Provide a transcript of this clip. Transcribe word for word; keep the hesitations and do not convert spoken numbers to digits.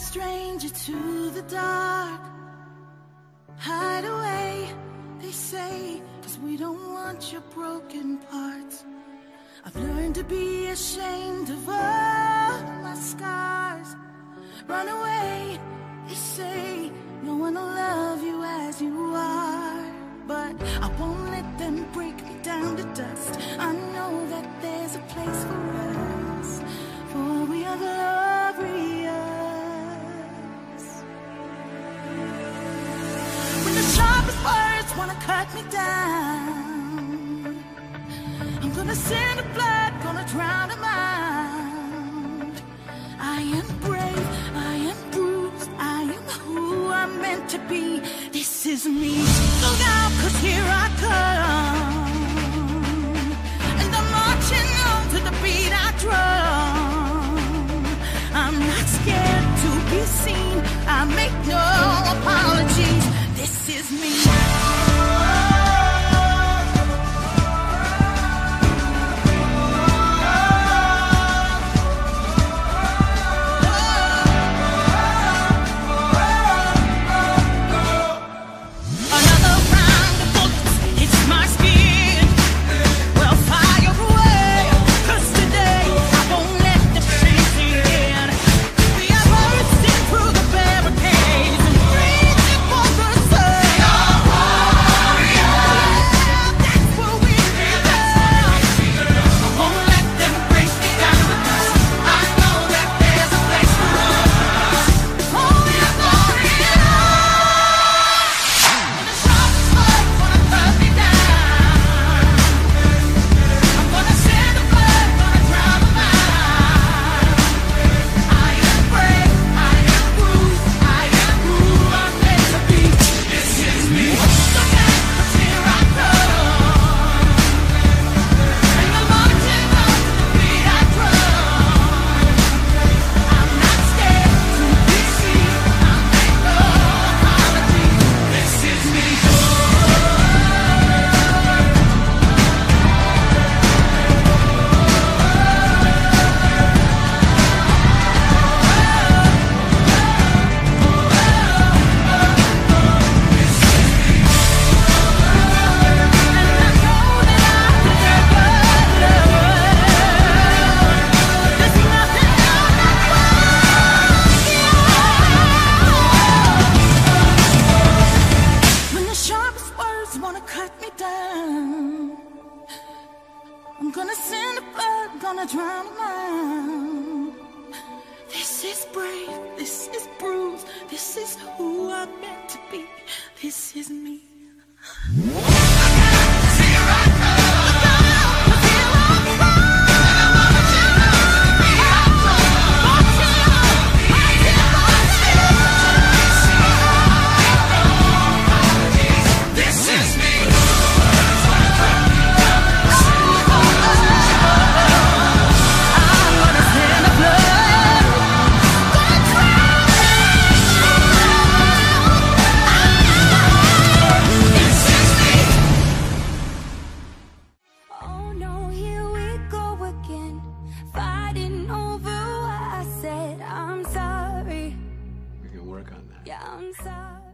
stranger to the dark. Hide away, they say, 'cause we don't want your broken parts. I've learned to be ashamed of all my scars. Run away, they say, no one will love you as you are. But I won't let them break me down to dust. I know that there's a place for us, for we are glorious. When the sharpest words wanna cut me down, I'm gonna send a blood, gonna drown a mind. I am brave, I am bruised, I am who I'm meant to be. This is me. Look out, 'cause here I come, and I'm marching on to the beat I drum. I'm not scared to be seen, I make no apologies. This is me. I'm gonna send a blood, gonna drown a mind. This is brave, this is bruised, this is who I'm meant to be. This is me. Work on that. Yeah, I'm sorry.